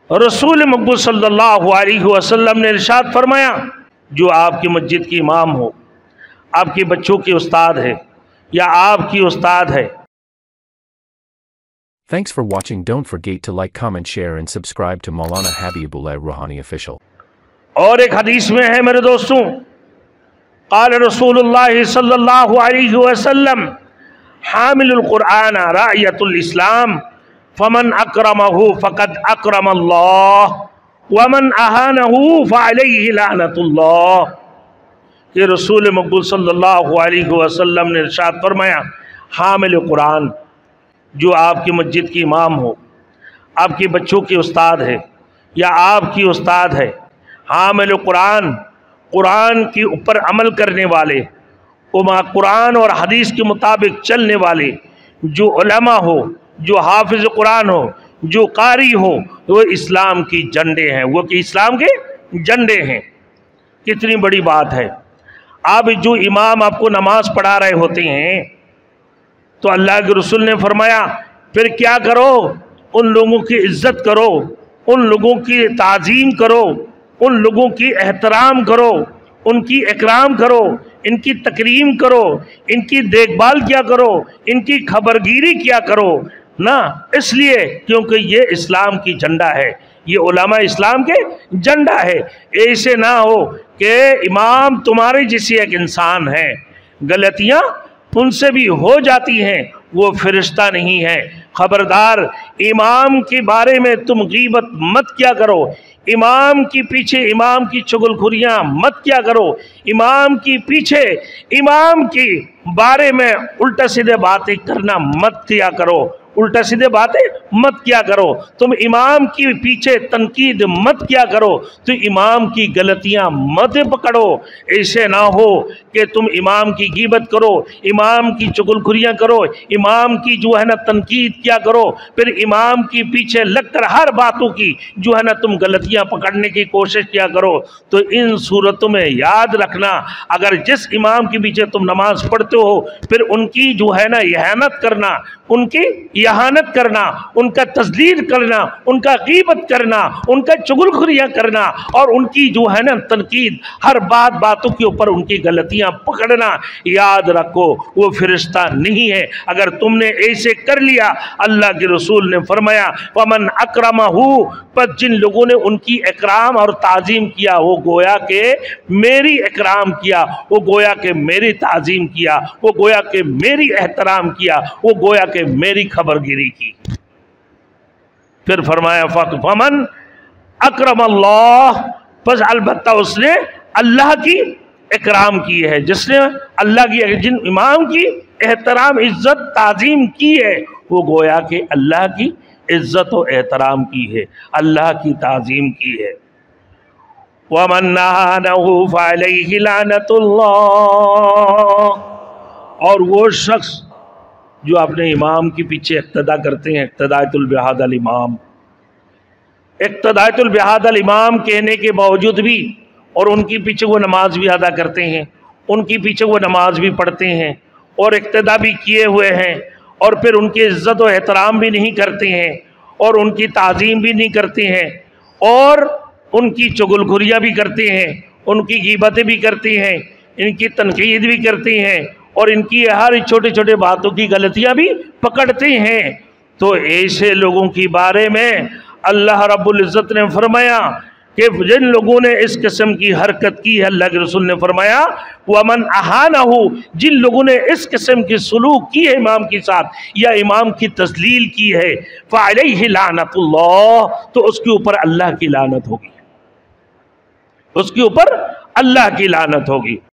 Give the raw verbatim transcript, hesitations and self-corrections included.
رسول مقبول صلی اللہ علیہ وسلم نے ارشاد فرمایا، جو آپ کی مسجد کی امام ہو، آپ کے بچوں کی استاد ہے یا آپ کی استاد ہے۔ Thanks for watching. Don't forget to like, comment, share and subscribe to Maulana Habibullah Rouhani Official. اور ایک حدیث میں ہے میرے دوستوں، قال رسول اللہ صلی اللہ علیہ وسلم حامل القرآن راعیۃ الاسلام فمن اکرمہ فقد اکرم اللہ ومن اہانہ فعلیہ لعنت اللہ۔ کہ رسول مقبول صلی اللہ علیہ وسلم نے ارشاد فرمایا، حامل قرآن، جو آپ کی مسجد کی امام ہو، آپ کے بچوں کی استاد ہے یا آپ کی استاد ہے، حامل قرآن، قرآن کے اوپر عمل کرنے والے، قرآن اور حدیث کے مطابق چلنے والے، جو علماء ہو، جو حافظ قرآن ہو، جو قاری ہو، وہ اسلام کی جھنڈے ہیں، وہ کہ اسلام کے جھنڈے ہیں۔ کتنی بڑی بات ہے۔ آپ جو امام آپ کو نماز پڑھا رہے ہوتے ہیں تو اللہ کے رسول نے فرمایا پھر کیا کرو؟ ان لوگوں کی عزت کرو، ان لوگوں کی تعظیم کرو، ان لوگوں کی احترام کرو، ان کی اکرام کرو، ان کی تکریم کرو، ان کی دیکھ بھال کیا کرو، ان کی خبرگیری کیا کرو نا، اس لیے کیونکہ یہ اسلام کی جھنڈا ہے، یہ علماء اسلام کے جھنڈا ہے۔ ایسے نہ ہو کہ امام تمہارے جیسے ایک انسان ہے، غلطیاں ان سے بھی ہو جاتی ہیں، وہ فرشتہ نہیں ہے۔ خبردار، امام کے بارے میں تم غیبت مت کیا کرو، امام کی پیچھے امام کی چغل خوریاں مت کیا کرو، امام کی پیچھے امام کی بارے میں الٹا سیدھے باتیں کرنا مت کیا کرو، الٹا سیدھے باتیں مت کیا کرو، تم امام کی پیچھے تنقید مت کیا کرو، تو امام کی غلطیاں مت پکڑو۔ ایسے نہ ہو کہ تم امام کی غیبت کرو، امام کی چغل خوریاں کرو، امام کی جو ہے نا تنقید کیا کرو، پھر امام کی پیچھے لگ کر ہر باتوں کی جو ہے نا تم غلطیاں پکڑنے کی کوشش کیا کرو۔ تو ان صورتوں میں یاد رکھنا، اگر جس امام کے پیچھے تم نماز پڑھتے ہو پھر ان کی جو ہے نا اہانت کرنا، ان کی اہانت کرنا، ان کا تذلیل کرنا، ان کا غیبت کرنا، ان کا چغل خوریاں کرنا اور ان کی جو ہے نا تنقید، ہر بات باتوں کے اوپر ان کی غلطیاں پکڑنا، یاد رکھو وہ فرشتہ نہیں ہے۔ اگر تم نے ایسے کر لیا، اللہ کے رسول نے فرمایا وَمَنْ أَكْرَمَهُ، پس جن لوگوں نے ان کی اکرام اور تعظیم کیا، وہ گویا کہ میری اکرام کیا، وہ گویا کہ میری تعظیم کیا، وہ گویا کہ میری احترام کیا، وہ گویا کہ میری خبرگیری کی۔ پھر فرمایا فَمَنْ اکرم اللہ، پس البتہ اس نے اللہ کی اکرام کی ہے، جس نے اللہ کی، جن امام کی احترام عزت تعظیم کی ہے، وہ گویا کہ اللہ کی عزت و احترام کی ہے، اللہ کی تعظیم کی ہے۔ وَمَنْ نَهَانَهُ فَعَلَيْهِ لَعْنَةُ اللَّهِ، اور وہ شخص جو اپنے امام کے پیچھے اقتداء کرتے ہیں، اقتداءۃ البہاد الامام، اقتداءۃ البہاد الامام کہنے کے باوجود بھی، اور ان کے پیچھے وہ نماز بھی ادا کرتے ہیں، ان کے پیچھے وہ نماز بھی پڑھتے ہیں اور اقتداء بھی کیے ہوئے ہیں، اور پھر ان کی عزت و احترام بھی نہیں کرتے ہیں اور ان کی تعظیم بھی نہیں کرتے ہیں اور ان کی چغل خوریاں بھی کرتے ہیں، ان کی غیبتیں بھی کرتے ہیں، ان کی تنقید بھی کرتے ہیں اور ان کی ہر چھوٹے چھوٹے باتوں کی غلطیاں بھی پکڑتے ہیں، تو ایسے لوگوں کے بارے میں اللہ رب العزت نے فرمایا کہ جن لوگوں نے اس قسم کی حرکت کی ہے، اللہ کے رسول نے فرمایا وَمَنْ أَهَانَهُ، جن لوگوں نے اس قسم کی سلوک کی ہے امام کے ساتھ یا امام کی تذلیل کی ہے، فَعَلَيْهِ لَعْنَةُ اللَّهِ، تو اس کے اوپر اللہ کی لعنت ہوگی، اس کے اوپر اللہ کی لعنت ہوگی۔